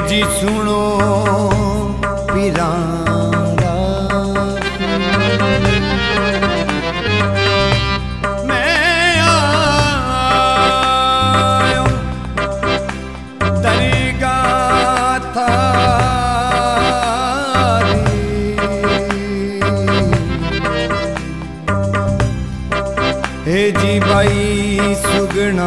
जी सुनो पिरारा, मैं आयो दरगाह थारी, हे जी भाई सुगना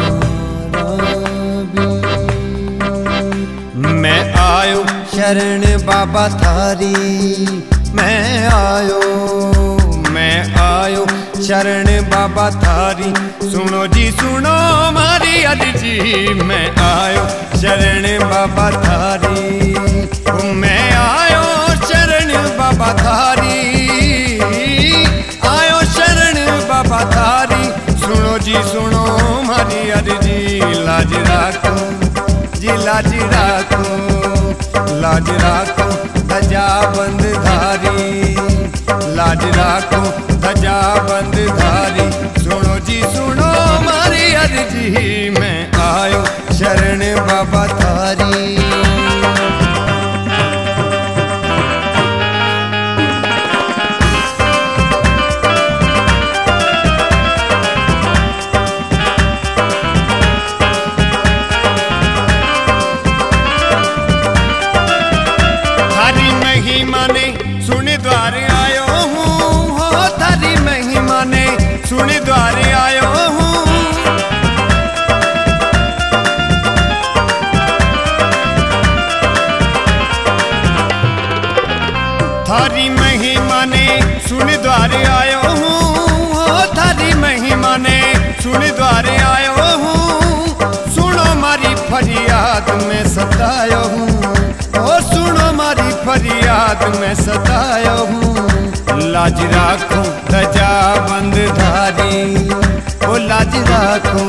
मैं आयो शरण बाबा थारी, मैं आयो शरण बाबा थारी। सुनो जी सुनो मारी अर्जी, मैं आयो शरण बाबा थारी, मैं आयो शरण बाबा थारी, आयो शरण बाबा थारी। सुनो जी सुनो मारी अर्जी, लाज राखो जी लाज राखो, लाज राखो ध्वजा बंद धारी, लाज राखो ध्वजा बंद धारी। सुनो जी सुनो मारी अर्जी, मैं आयो शरण बाबा थारी। महिमा ने सुन द्वार आयो हूँ, हो थारी महिमा ने सुन द्वार आयो हूँ। थारी महिमा ने सुन द्वार आयो हूँ, हो थारी महिमा ने सुन द्वार आयो हूँ। सुनो मारी फरियाद में सतायो हूँ, ओ सुनो मारी फरियाद में सतायो हूँ। लाज राखो ध्वजा बंद धारी, ओ लाज राखो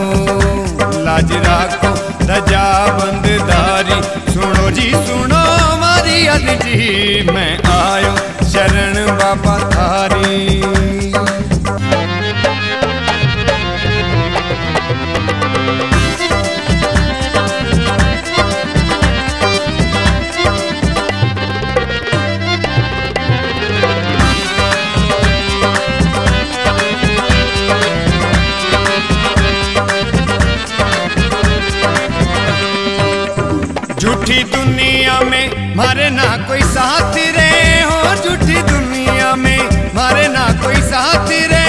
ध्वजा बंद धारी। सुनो जी सुनो मारी अर्जी, मैं आयो शरण बाबा थारी। झूठी दुनिया में मारे ना कोई साथ रे, हो झूठी दुनिया में मारे ना कोई साथ रे।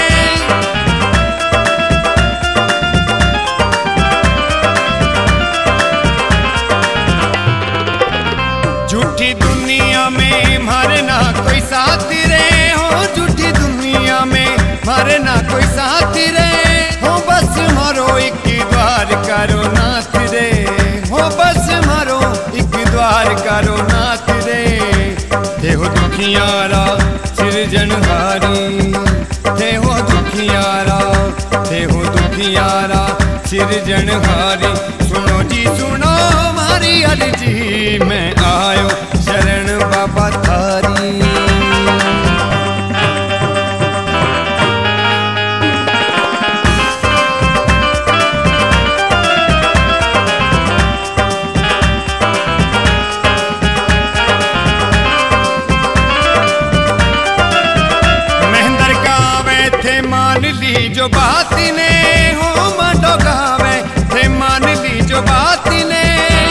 झूठी दुनिया में मारे ना कोई साथ रे, हो झूठी दुनिया में मारे ना कोई साथ रे। हो बस मारो एक द्वार करो नाथ रे, हो बस मारो एक द्वार करो नाथ रे। थे हो दुखियारा सिरजनहारी, थे हो दुखियारा सिरजनहारी। सुनो जी सुनो मारी अर्जी, मैं आयो शरण बाबा थारी। मान ली जो बात ने, हो माडो गावे थे मान ली जो बात ने।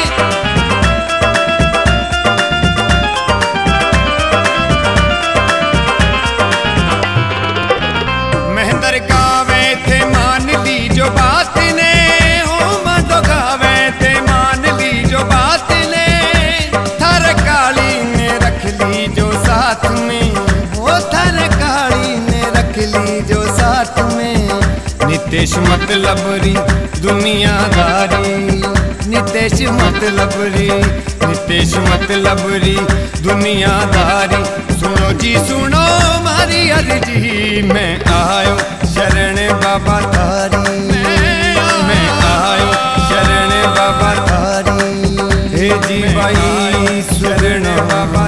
महेंद्र गावे थे मान ली जो बात ने, हो माडो गावे थे मान ली जो बात ने। थर काली ने रख ली जो साथ में, हो थर काली ने रख ली जो साथ में। नितेश मतलबरी दुनियादारी, नितेश मतलबरी दुनियादारी। सुनो जी सुनो मारी अर्जी, मैं आयो शरण बाबा थारी, मैं आयो शरण बाबा थारी। हे जी भाई सुगना बाबा